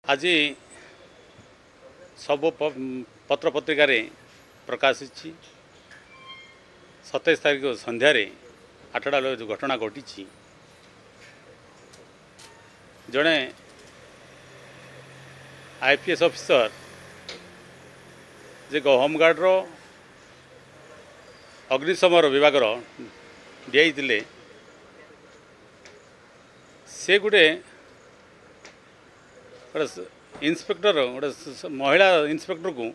आज सब पत्र पत्रिकार प्रकाशित 27 तारीख संध्यार 8टा जो घटना घटी जड़े आईपीएस ऑफिसर जे होमगार्ड अग्निशमन विभाग दिखाई से गोटे इन्स्पेक्टर गोटे महिला इन्स्पेक्टर को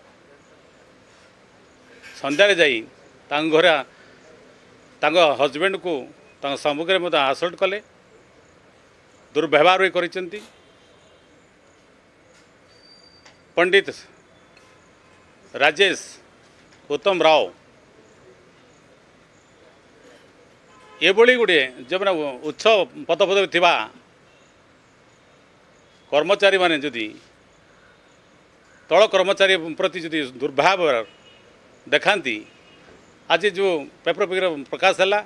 संध्यारे जाई घर हजबैंड को सम्मुखें मत आसल्ट कले दुर्व्यवहार भी करिसेंती। पंडित राजेश उत्तम राव ये गोटे जो मैंने उच्च पदपदवी थिबा कर्मचारी माने जदि तल कर्मचारी प्रति जदि दुर्व्यवहार देखाती आज जो पेपर प्रकाश है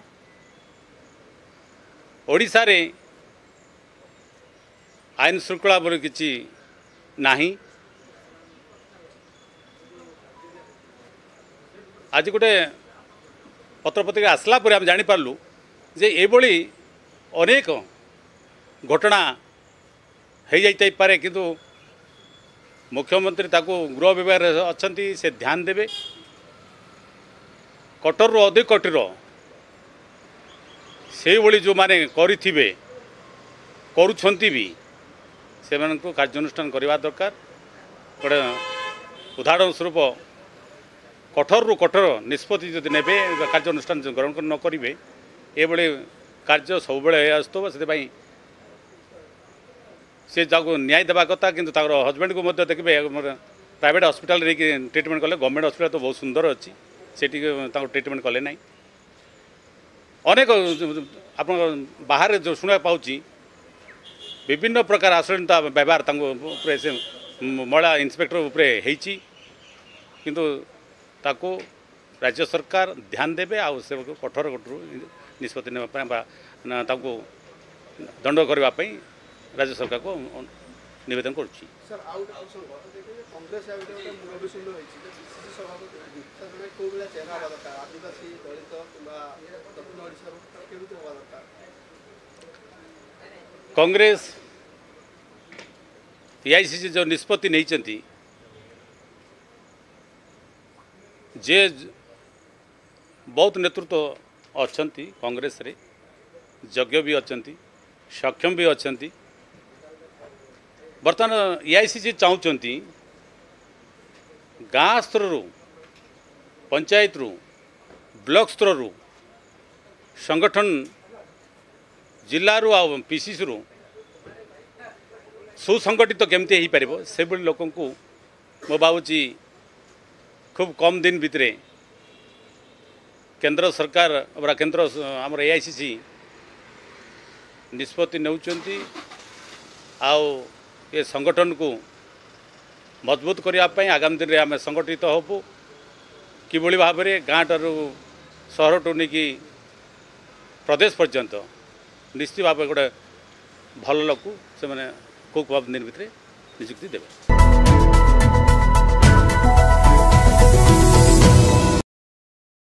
ओडिशा रे आईन श्रृंखला बोली किछि नाही। आज गोटे पत्र पत्रिका आसला पर आम जानीपारू जे एभली अनेक घटना हो जाए किंतु मुख्यमंत्री ताको गृह विभाग अच्छा से ध्यान देवे कठोर अधिक कठोर से भली जो माने करिथिबे करुछंती भी से कार्यानुष्ठान करवा दरकार। गोटे उदाहरण स्वरूप कठोर रु कठोर निष्पत्ति जदि नेबे कार्यानुष्ठान ग्रहण न करेंगे ये कार्य सब आसो से सी जाको न्याय देवा कथा किंतु हजबैंड को देखिए प्राइवेट हॉस्पिटल ट्रीटमेंट कले गवर्नमेंट हॉस्पिटल तो बहुत सुंदर अच्छी से ट्रीटमेंट कले ना अनेक आप बाहर जो शुणा पाऊँ विभिन्न प्रकार आश्रयता व्यवहार से महिला इन्स्पेक्टर उपरे होती किंतु ताको राज्य सरकार ध्यान देवे आ से कठोर कठोर निष्पत्ति ना दंड करने राज्य सरकार को निवेदन करुच्ची। कांग्रेस एआईसीसी जो निष्पत्ति नहीं जे बहुत नेतृत्व अच्छा कांग्रेस रे योग्य भी अच्छा सक्षम भी अच्छा बर्तमान एआईसीसी चाहती गाँ स्तर पंचायत रु ब्लॉक स्तर रु संगठन जिला रु आ पीसीसी रु सुसंगठित केमती हो पार से लोक मो भावुची खूब कम दिन भितर केंद्र सरकार केंद्र आमर एआईसीसी निष्पत्ति नौचंती आओ ये संगठन को मजबूत करने आगामी दिन में आम संगठित होबू किभली भाव में गाँ टू सहर टू नहीं प्रदेश पर्यंत निश्चित भाव गोटे भल लोक से खूब कम दिन भितर नियुक्ति देवे।